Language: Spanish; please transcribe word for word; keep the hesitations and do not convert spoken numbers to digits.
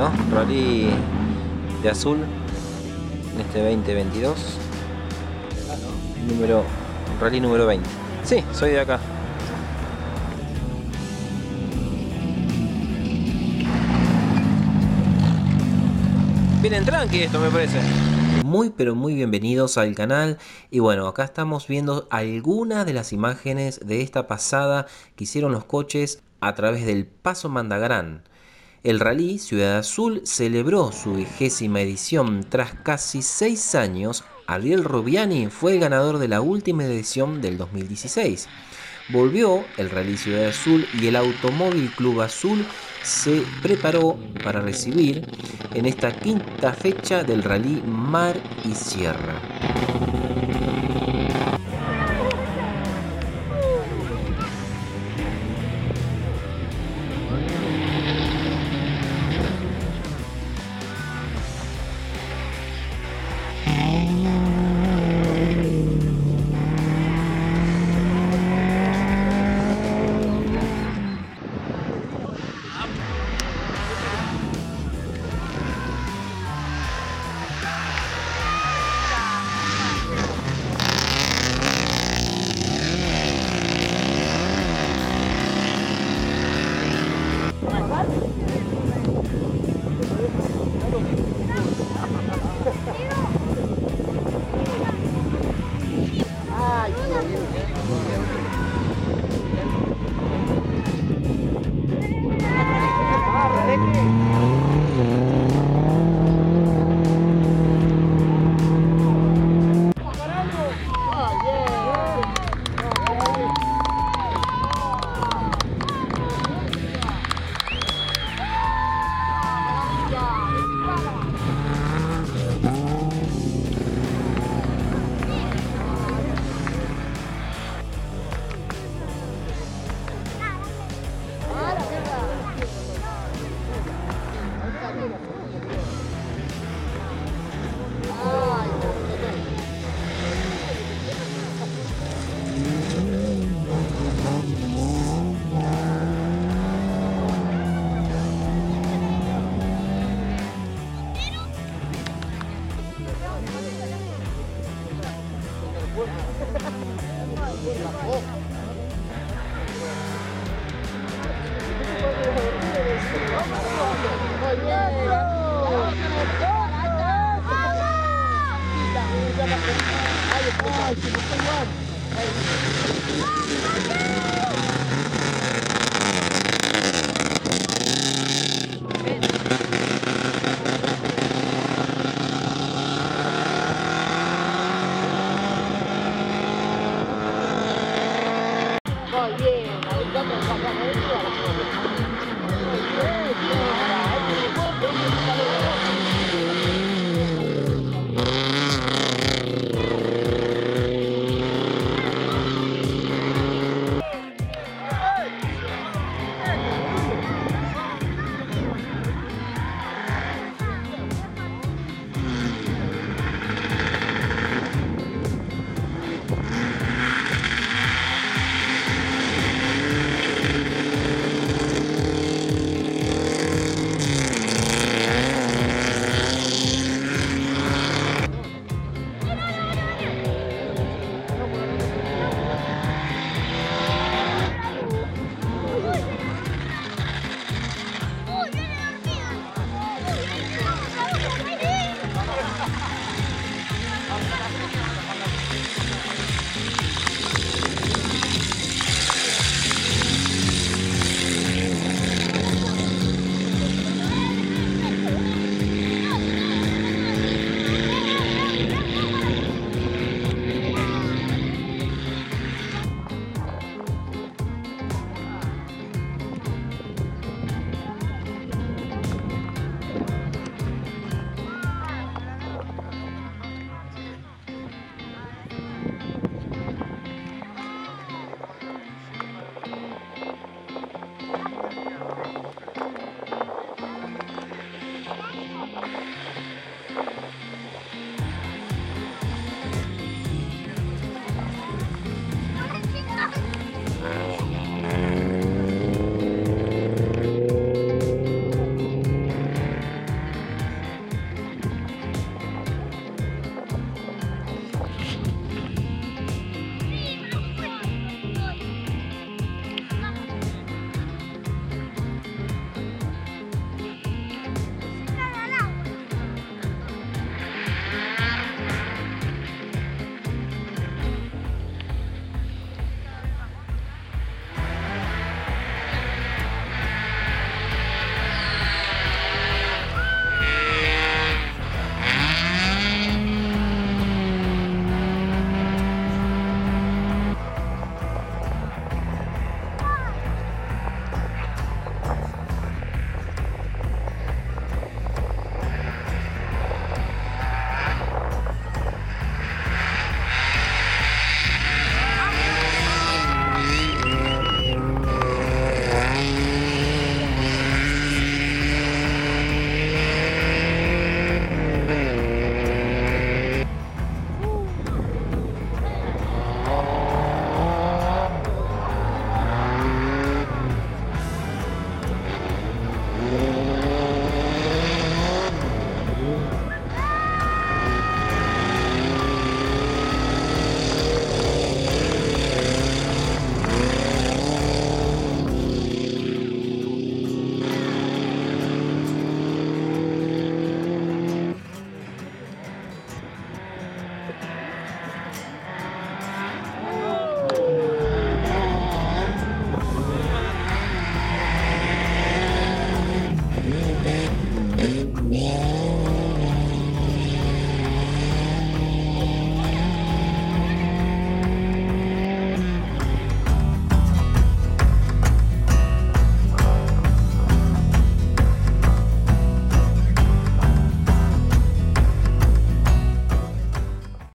¿no? Rally de azul en este veinte veintidós. Número, rally número veinte. Sí, soy de acá. Vienen tranqui esto, me parece. Muy pero muy bienvenidos al canal. Y bueno, acá estamos viendo algunas de las imágenes de esta pasada que hicieron los coches a través del Paso Mandagrán. El Rally Ciudad Azul celebró su vigésima edición. Tras casi seis años, Ariel Robiani fue el ganador de la última edición del dos mil dieciséis. Volvió el Rally Ciudad Azul y el Automóvil Club Azul se preparó para recibir en esta quinta fecha del Rally Mar y Sierra.